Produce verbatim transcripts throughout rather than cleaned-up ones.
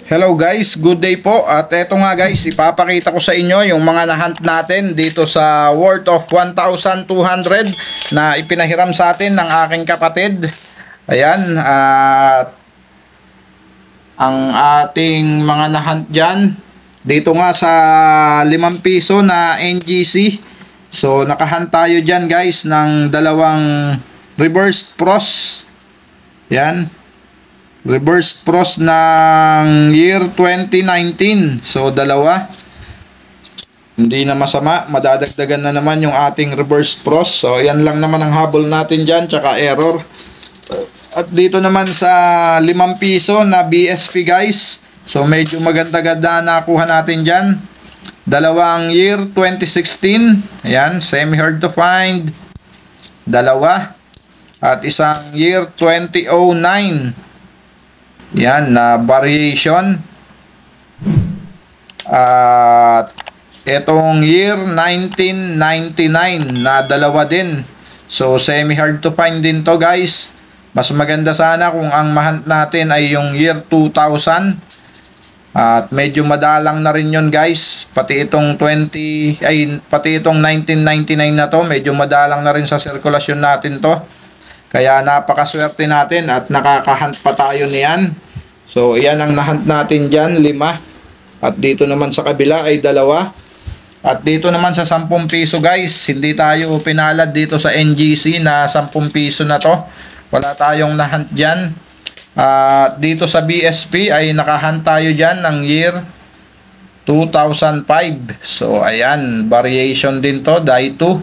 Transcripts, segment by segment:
Hello guys, good day po. At eto nga guys, ipapakita ko sa inyo yung mga nahunt natin dito sa worth of one thousand two hundred na ipinahiram sa atin ng aking kapatid. Ayan, at ang ating mga nahunt dyan dito nga sa limang piso na N G C. So nakahunt tayo dyan guys ng dalawang reverse pros. Yan, reverse pros ng year twenty nineteen. So dalawa, hindi na masama, madadagdagan na naman yung ating reverse pros. So yan lang naman ang habol natin dyan, tsaka error. At dito naman sa limang piso na B S P guys, so medyo maganda-ganda nakuha natin dyan. Dalawang year twenty sixteen, ayan, semi hard to find, dalawa. At isang year twenty oh nine, yan, na variation. At itong year nineteen ninety-nine na dalawa din. So semi hard to find din to guys. Mas maganda sana kung ang mahunt natin ay yung year two thousand. At medyo madalang na rin yun guys. Pati itong twenty ay pati itong nineteen ninety-nine na to, medyo madalang na rin sa sirkulasyon natin to. Kaya napakaswerte natin at nakakahunt pa tayo niyan. So, yan ang nahunt natin dyan, lima. At dito naman sa kabila ay dalawa. At dito naman sa sampung piso guys, hindi tayo pinalad dito sa N G C na sampung piso na to. Wala tayong nahunt dyan. At dito sa B S P ay nakahunt tayo dyan ng year two thousand five. So, ayan, variation din to, die two.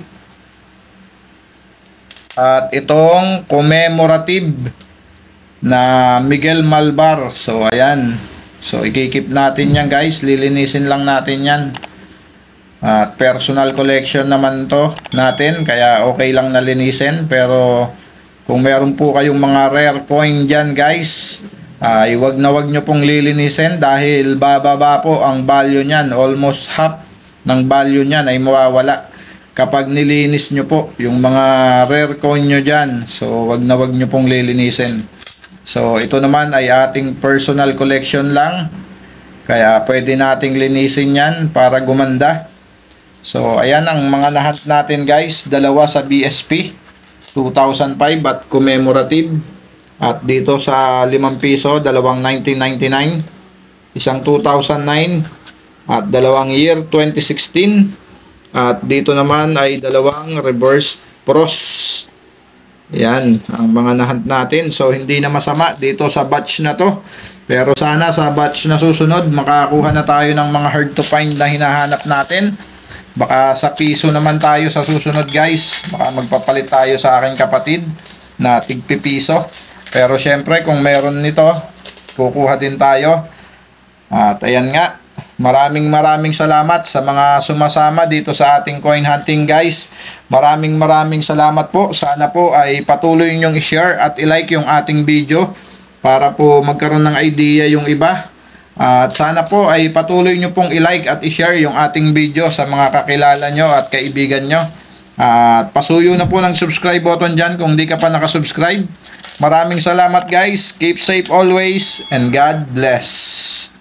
At itong commemorative na Miguel Malvar. So ayan, so i-keep natin yan guys, lilinisin lang natin yan. At personal collection naman to natin, kaya okay lang na linisin. Pero kung meron po kayong mga rare coin dyan guys, ay wag na wag nyo pong lilinisin, dahil bababa po ang value nyan. Almost half ng value nyan ay mawawala kapag nilinis nyo po yung mga rare coin nyo dyan. So wag na wag nyo pong lilinisin. So ito naman ay ating personal collection lang, kaya pwede nating linisin yan para gumanda. So ayan ang mga nahunt natin guys, dalawa sa B S P two thousand five at commemorative. At dito sa limang piso, dalawang nineteen ninety-nine, isang two thousand nine, at dalawang year twenty sixteen. At dito naman ay dalawang reverse pros. Yan ang mga nahunt natin. So hindi na masama dito sa batch na to. Pero sana sa batch na susunod makakuha na tayo ng mga hard to find na hinahanap natin. Baka sa piso naman tayo sa susunod guys. Baka magpapalit tayo sa aking kapatid na tigpipiso. Pero syempre kung meron nito, kukuha din tayo. At ayan nga, maraming maraming salamat sa mga sumasama dito sa ating coin hunting guys. Maraming maraming salamat po. Sana po ay patuloy nyong i-share at i-like yung ating video para po magkaroon ng idea yung iba. At sana po ay patuloy nyo pong i-like at i-share yung ating video sa mga kakilala nyo at kaibigan nyo. At pasuyo na po ng subscribe button dyan kung di ka pa nakasubscribe. Maraming salamat guys. Keep safe always and God bless.